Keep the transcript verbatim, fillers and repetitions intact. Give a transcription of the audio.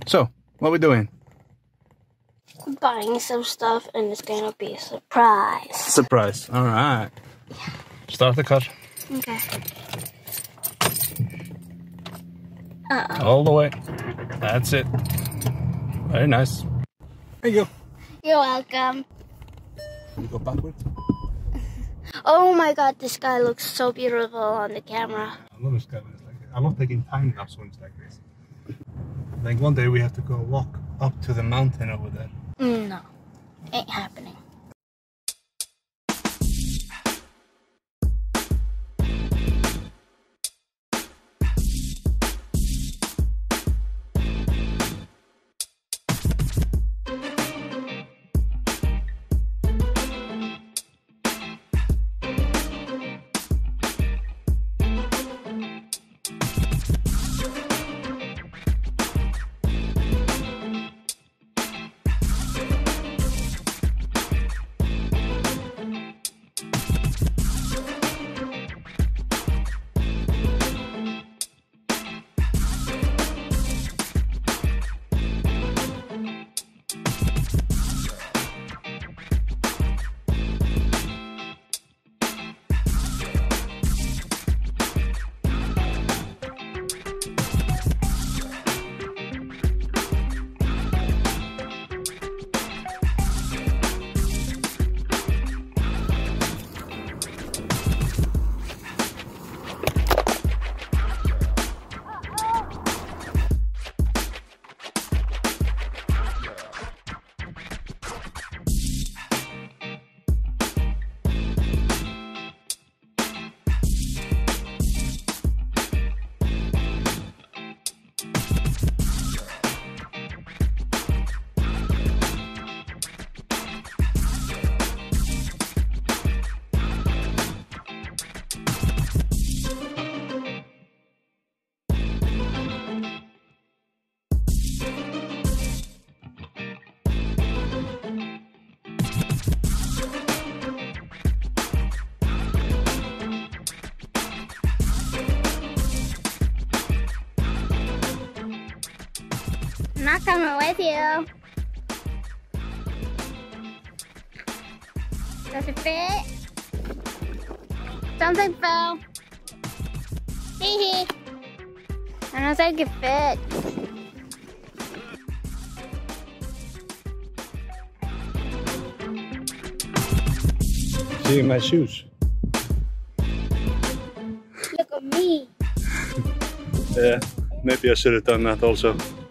So, what are we doing? Buying some stuff, and it's gonna be a surprise. Surprise. All right. Start the cut. Okay. Uh-oh. All the way. That's it. Very nice. There you go. You're welcome. Can you go backwards? Oh my god, this guy looks so beautiful on the camera. I love this guy when it's like this. I love taking time lapse when it's like this. Like one day we have to go walk up to the mountain over there. Mm, no, ain't happening. I'm not coming with you. Does it fit? Something fell. Hee hee. I don't think it fit. See my shoes. Look at me. Yeah, maybe I should have done that also.